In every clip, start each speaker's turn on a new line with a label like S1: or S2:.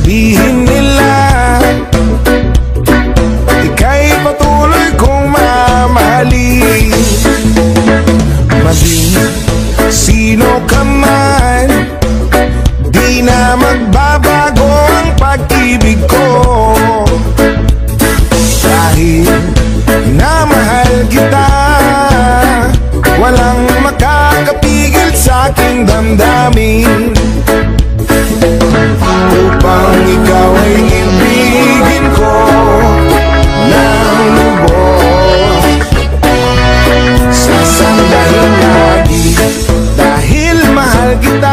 S1: sabihin nila, ika'y patuloy kong mamahalin. Maging sino ka man, di na magbabago ang pag-ibig ko. Dahil minamahal kita, walang makakapigil sa aking damdamin. Upang ikaw ay ibigin ko ng lubos, sasandahin lagi dahil mahal kita.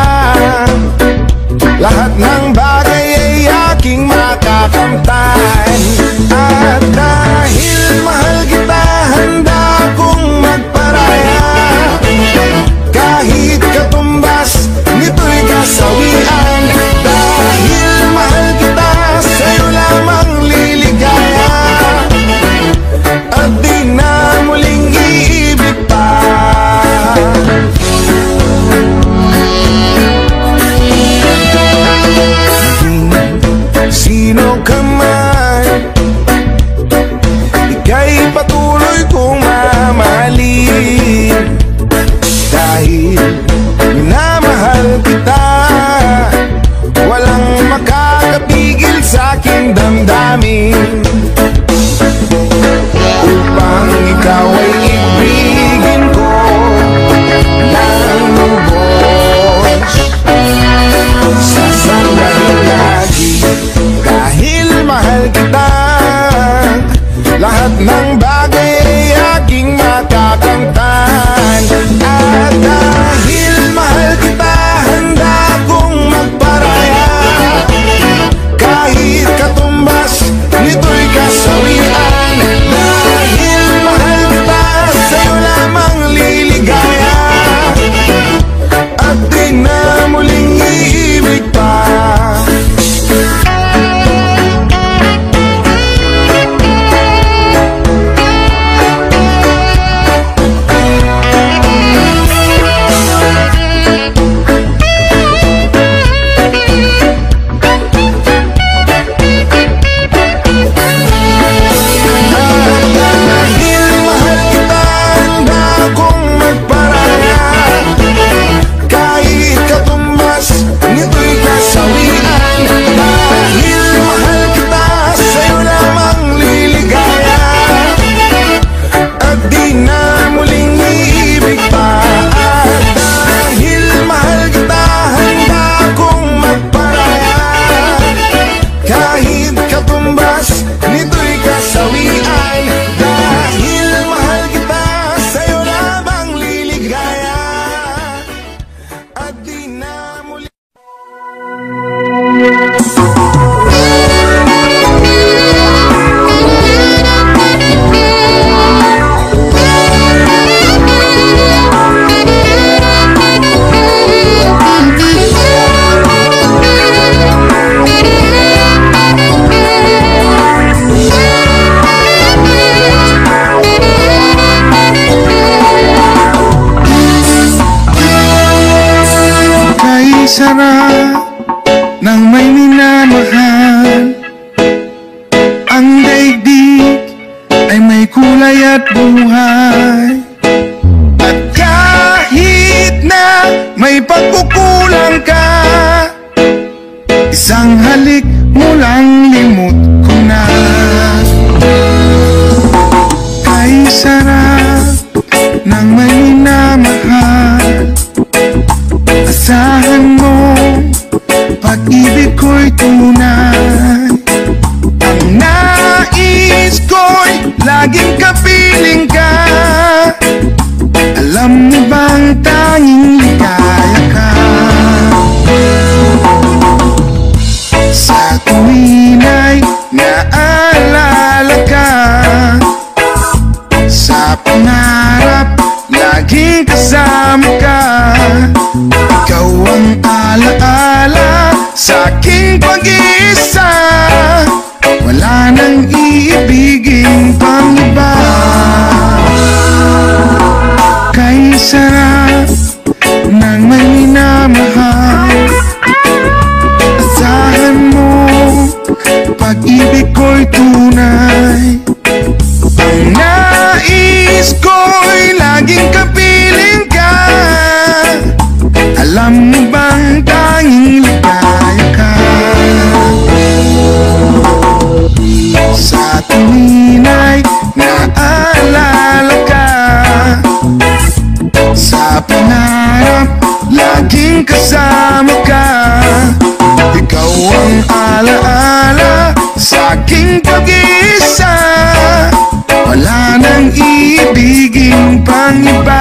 S1: Lahat ng bagay ay aking makakamtan. At dahil mahal kita, handa akong magparaya. Kahit katumbas, nito'y kasawian. Dahil mahal kita, sa'yo lamang liligaya. At di na muling iibig pa. Sino ka man, ika'y patuloy kong mamahalin. Dahil minamahal kita, walang makakapigil sa aking damdamin. Upang ikaw ay ibigin ko ng lubos, sasandahin lagi dahil mahal kita. Lahat ng bagay ay aking makakamtan. At dahil mahal kita, handa akong magparaya. Kahit katumbas, nito'y kasawian. Dahil mahal kita, sa'yo lamang liligaya. At di na muling iibig pa.
S2: Sarap ng may minamahal, ang daigdig ay may kulay at buhay. At kahit na may pagkukulang ka, isang halik mo lang limot ko na. Ay sarap ng may minamahal, asahan mo, pag-ibig ko'y tunay. Ang nais ko'y laging kapiling ka. Alam mo bang tanging ligaya ka? Sa tuwin ay naalala ka, sa pangarap laging kasama ka. Ikaw ang alaala sa aking pag-iisa, wala nang iibigin pang iba. Kay sarap pag-ibiging pangiba.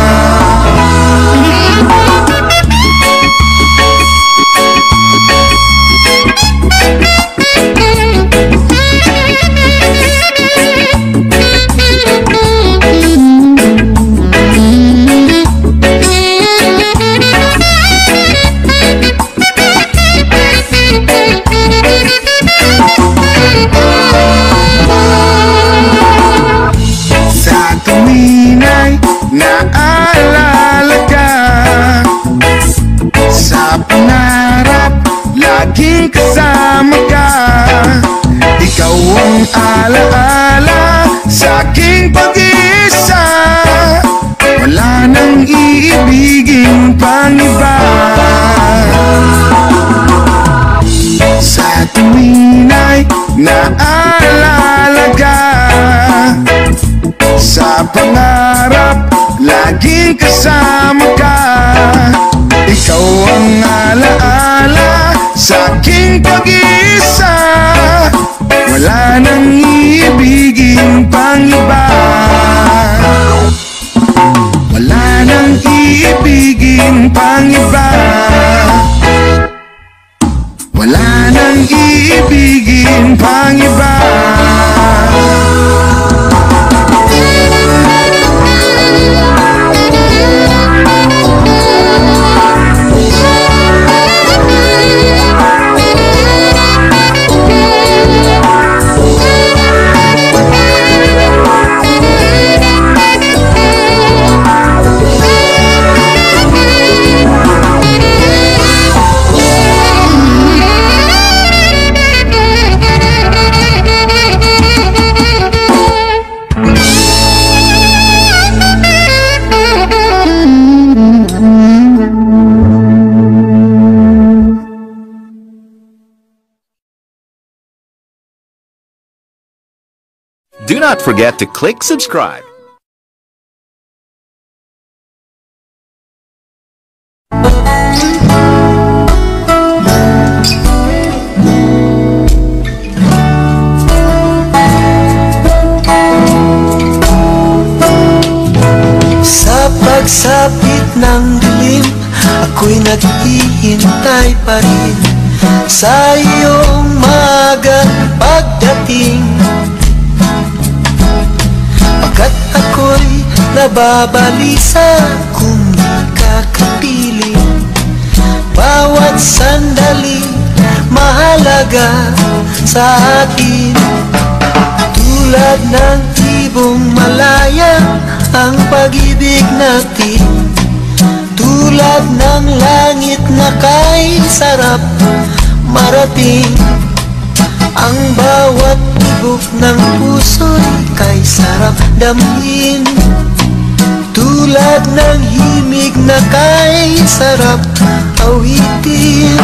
S2: Sa tuwing ay naalala ka, sa pangarap laging kasama ka. Ikaw ang alaala sa aking pag-iisa, wala nang iibigin pang iba. Sa tuwing ay naalala ka, sa pangarap laging kasama ka. Ikaw ang alaala sa aking pag-iisa, wala nang iibigin pang iba. Wala nang iibigin pang iba. Wala nang iibigin pang iba.
S3: Do not forget to click subscribe.
S4: Sa pagsapit ng dilim, ako'y naghihintay pa rin sa iyong maagang pagdating. Pagkat ako'y nababalisa kung di ka kapiling. Bawat sandali mahalaga sa atin. Tulad ng ibong malaya ang pag-ibig natin. Tulad ng langit na kay sarap marating. Ang bawat tibok ng puso'y kay sarap damhin. Tulad ng himig na kay sarap awitin.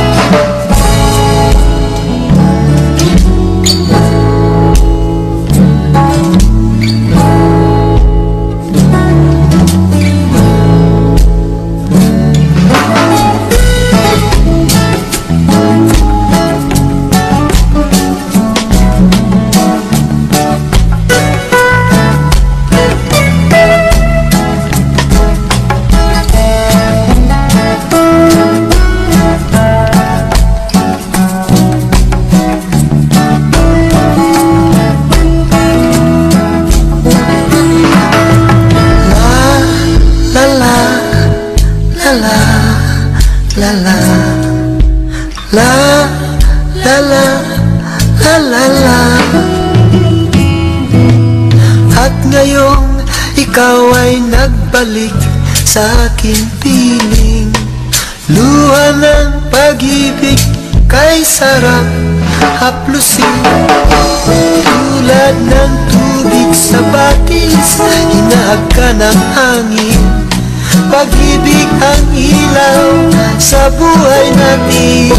S4: La la la la la la la la. At ngayong ikaw ay nagbalik sa aking piling. Luha ng pag-ibig kay sarap haplusin. Tulad ng tubig sa batis, hinahag ka ng hangin. Pag-ibig ang ilaw sa buhay natin.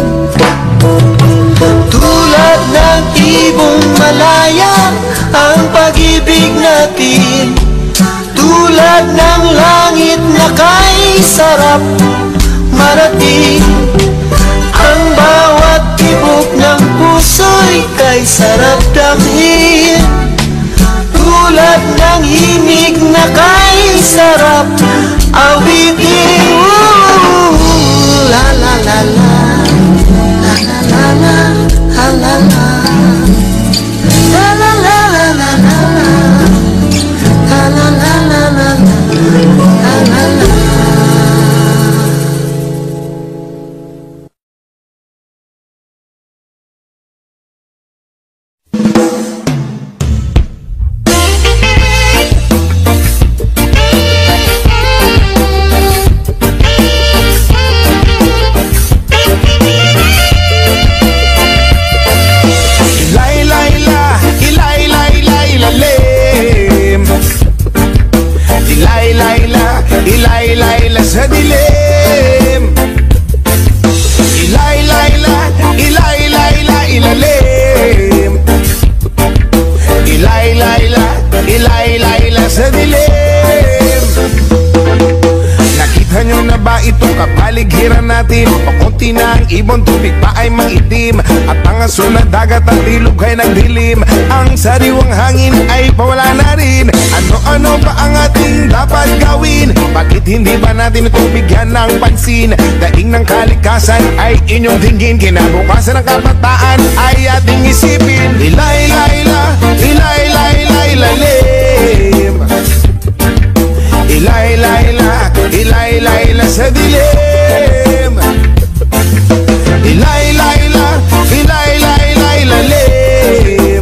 S4: Tulad ng ibong malaya ang pag-ibig natin. Tulad ng langit na kay sarap marating. Ang bawat tibok ng puso'y kay sarap damhin. Tulad ng himig kay sarap awitin. La la la la, la la la la, la la la, la la la la la la, la la la la la, la la la.
S1: Ilay-layla sa dilim. Ilay-layla, ilay-layla, ilalim. Ilay-layla, ilay-layla sa dilim. Nakita nyo na ba itong kapaligiran natin? Pakunti na ang ibon, tubig pa ay maitim, at ang aso na dagat at ilog ay nagdilim. Ang sariwang hangin ay pawala na rin. Ano-ano ba ang ating dapat gawin? Bakit hindi ba natin ito bigyan ng pansin? Daing ng kalikasan ay inyong tingin, kinabukasan ng kabataan ay ating isipin. Ilay-layla, ilay-layla, ilalim. Ilay-layla, ilay-layla sa dilim. Ilay-layla, ilay-layla, ilalim.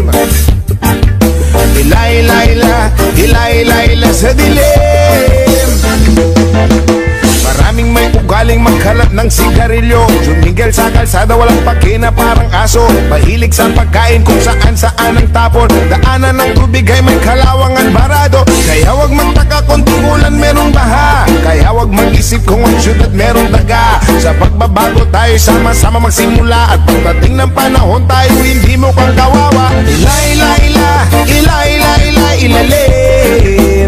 S1: Ilay-layla, ilay-layla sa dilim. Maraming may ugaling magkalat ng sigarilyo, sumigil sa kalsada walang pakina parang aso. Mahilig sa pagkain kung saan-saan ang tapon. Daanan ng tubig ay may kalawangan barado. Kaya wag magtaka kung tumulan merong baha. Kaya wag mag-isip kung ang syudad merong daga. Sa pagbabago tayo sama-sama magsimula, at pagdating ng panahon tayo hindi mo kang kawawa. Ilay-layla, ilay-layla, ilalim.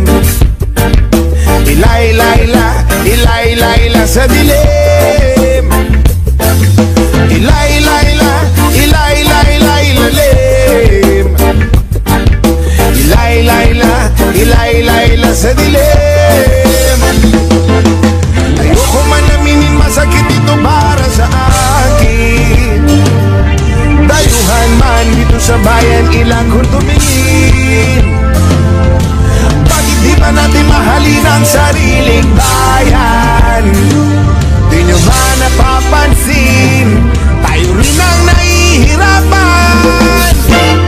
S1: Ilay-layla, ilay-layla sa dilim. Ilay-layla, ilay-layla, ilalim. Ilay-layla, ilay-layla sa dilim. Ayoko man aminin, masakit ito para sa akin. Dayuhan man dito sa bayan, ilang kung tumingin. Bakit di ba natin mahalin ang sariling bayan? Di nyo ba napapansin? Tayo rin ang nahihirapan.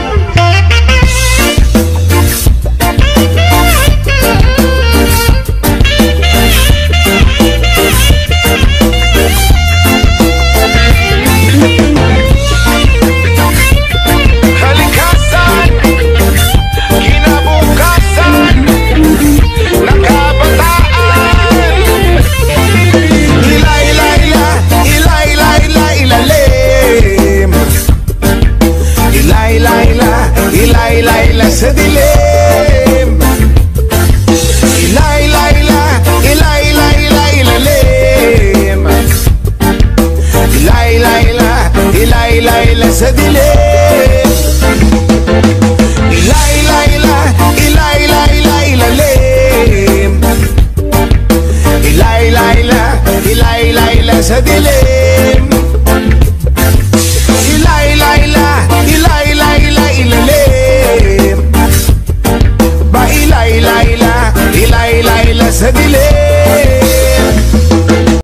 S1: Kalikasan, kinabukasan ng kabataan. Ilay-layla, ilay-layla, ilalim. Ilay-layla, ilay-layla sa dilim. Ilay-layla, ilay-layla, ilalim. Ilay-layla, ilay-layla sa dilim.